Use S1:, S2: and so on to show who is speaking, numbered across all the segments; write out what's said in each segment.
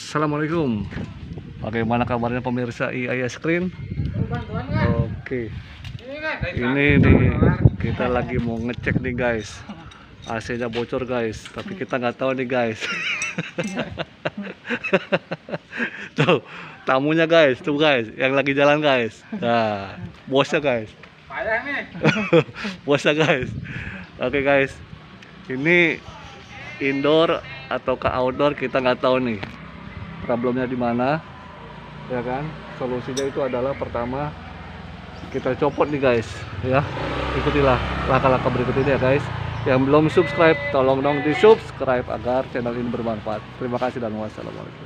S1: Assalamualaikum. Bagaimana kabarnya pemirsa IAI Screen? Oke. Ini nih kita lagi mau ngecek nih guys. AC-nya bocor guys, tapi kita nggak tahu nih guys. Tuh, tamunya guys, tuh guys, yang lagi jalan guys. Nah, bosnya guys. Bosnya guys. Oke guys. Ini indoor ataukah outdoor kita nggak tahu nih. Problemnya di mana? Ya kan? Solusinya itu adalah pertama kita copot nih guys, ya. Ikutilah langkah-langkah berikut ini ya guys. Yang belum subscribe, tolong dong di subscribe agar channel ini bermanfaat. Terima kasih dan wassalamualaikum.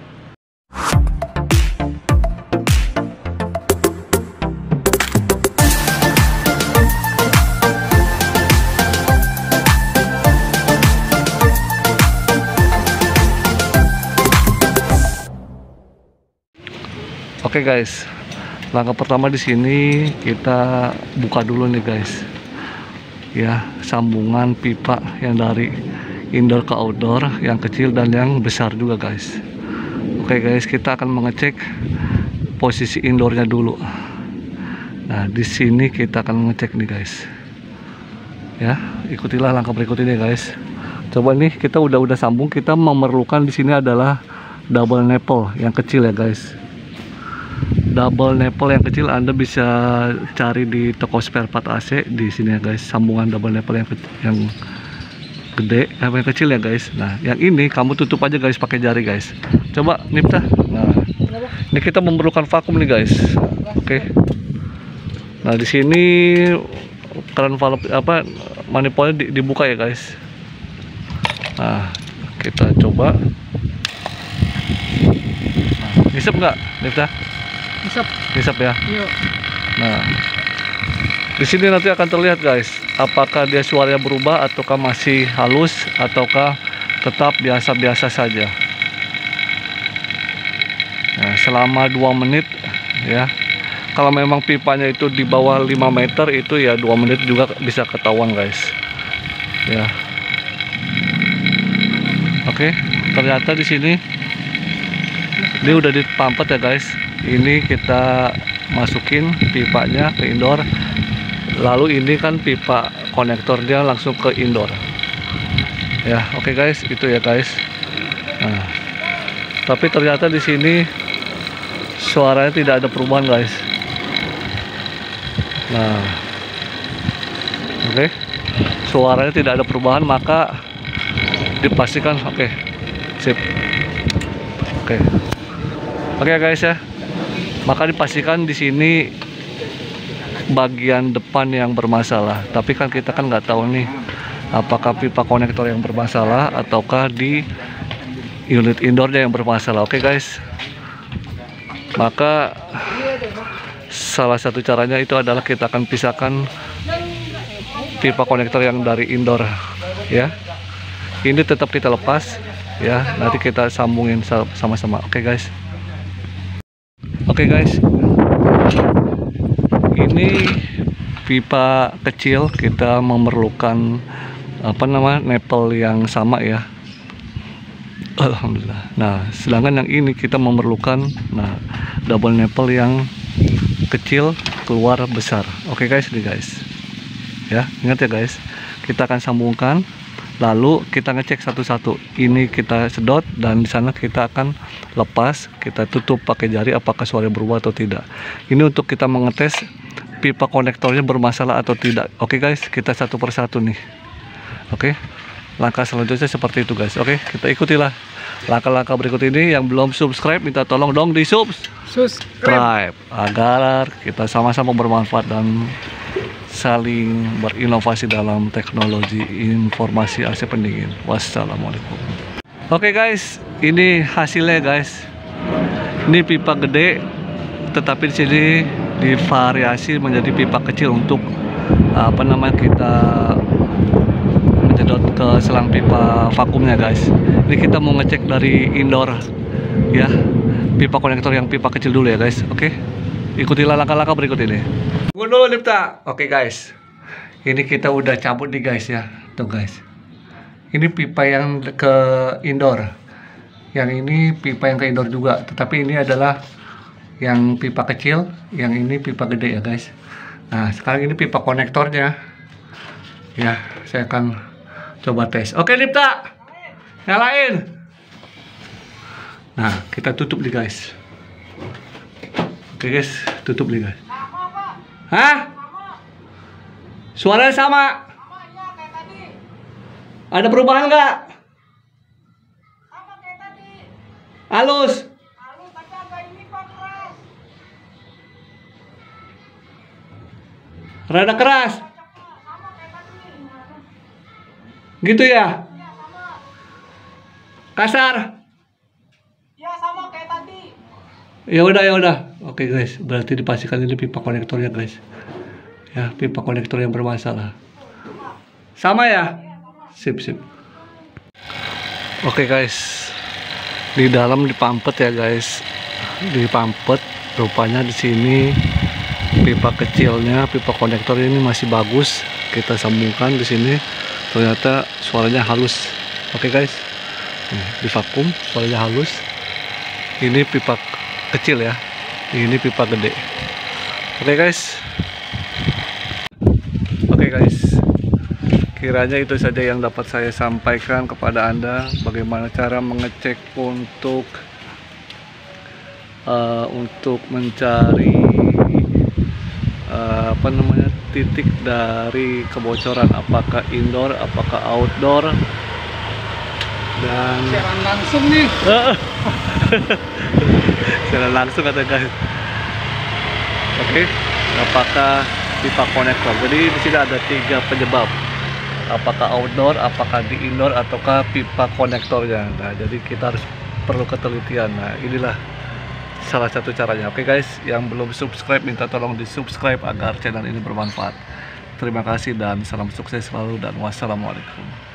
S1: Oke guys, langkah pertama di sini kita buka dulu nih guys. Ya, sambungan pipa yang dari indoor ke outdoor, yang kecil dan yang besar juga guys. Oke guys, kita akan mengecek posisi indoornya dulu. Nah, di sini kita akan mengecek nih guys. Ya, ikutilah langkah berikut ini guys. Coba nih, kita udah sambung. Kita memerlukan di sini adalah double nipple yang kecil ya guys. Double nipple yang kecil Anda bisa cari di toko spare part AC di sini ya guys. Sambungan double nipple yang gede, yang kecil ya guys. Nah, yang ini kamu tutup aja guys pakai jari guys. Coba Nipta. Nah, ini kita memerlukan vakum nih guys. Oke. Nah, di sini keran valve manifoldnya dibuka ya guys. Nah, kita coba. Nah, ngisep nggak Nipta? Nisap ya. Yuk. Nah, di sini nanti akan terlihat guys, apakah dia suaranya berubah ataukah masih halus ataukah tetap biasa-biasa saja. Nah, selama 2 menit ya. Kalau memang pipanya itu di bawah 5 meter itu ya 2 menit juga bisa ketahuan guys. Ya. Oke, ternyata di sini dia udah dipampet ya guys. Ini kita masukin pipanya ke indoor, lalu ini kan pipa konektor dia langsung ke indoor ya. Oke guys, itu ya guys. Nah, tapi ternyata di sini suaranya tidak ada perubahan guys. Nah, oke, suaranya tidak ada perubahan, maka dipastikan oke, sip. Oke guys ya. Maka dipastikan di sini bagian depan yang bermasalah. Tapi kan kita kan nggak tahu nih apakah pipa konektor yang bermasalah ataukah di unit indoornya yang bermasalah. Oke guys. Maka salah satu caranya itu adalah kita akan pisahkan pipa konektor yang dari indoor ya. Ini tetap kita lepas ya. Nanti kita sambungin sama-sama. Oke guys. Oke guys, ini pipa kecil kita memerlukan nipple yang sama ya. Alhamdulillah. Nah, sedangkan yang ini kita memerlukan double nipple yang kecil keluar besar. Oke guys, nih guys. Ya, ingat ya guys. Kita akan sambungkan. Lalu kita ngecek satu-satu. Ini kita sedot dan di sana kita akan lepas, kita tutup pakai jari apakah suara berubah atau tidak. Ini untuk kita mengetes pipa konektornya bermasalah atau tidak. Oke guys, kita satu persatu nih. Oke. Langkah selanjutnya seperti itu guys. Oke, kita ikutilah langkah-langkah berikut ini. Yang belum subscribe minta tolong dong di subscribe agar kita sama-sama bermanfaat dan saling berinovasi dalam teknologi informasi AC pendingin. Wassalamualaikum. Oke guys, ini hasilnya guys. Ini pipa gede, tetapi di sini divariasi menjadi pipa kecil untuk kita menyedot ke selang pipa vakumnya guys. Ini kita mau ngecek dari indoor ya, pipa konektor yang pipa kecil dulu ya guys. Oke, ikutilah langkah-langkah berikut ini. Dulu Nipta. Oke guys, ini kita udah cabut nih guys ya. Tuh guys, ini pipa yang ke indoor. Yang ini pipa yang ke indoor juga, tetapi ini adalah yang pipa kecil, yang ini pipa gede ya guys. Nah sekarang ini pipa konektornya ya, saya akan coba tes. Oke Dipta, nyalain. Nah kita tutup nih guys. Oke guys, tutup nih guys. Hah? Suaranya sama? Ada perubahan nggak? Halus. Rada keras. Gitu ya? Kasar.
S2: Ya sama kayak tadi.
S1: Ya udah. Oke guys, berarti dipastikan ini pipa konektornya guys. Ya, pipa konektor yang bermasalah. Sama ya? Sip. Oke guys. Di dalam dipampet ya guys. Dipampet, rupanya di sini pipa kecilnya, pipa konektor ini masih bagus. Kita sambungkan di sini. Ternyata suaranya halus. Oke guys. Di vakum suaranya halus. Ini pipa kecil ya. Ini pipa gede. Oke guys. Kiranya itu saja yang dapat saya sampaikan kepada Anda, bagaimana cara mengecek untuk mencari titik dari kebocoran, apakah indoor, apakah outdoor, dan
S2: Siaran langsung nih.
S1: siaran langsung kata guys. Oke, apakah pipa konektor. Jadi di sini ada 3 penyebab. Apakah outdoor, apakah di indoor, ataukah pipa konektornya. Nah, jadi kita harus perlu ketelitian. Nah, inilah salah satu caranya. Oke guys, yang belum subscribe minta tolong di subscribe agar channel ini bermanfaat. Terima kasih dan salam sukses selalu dan wassalamualaikum.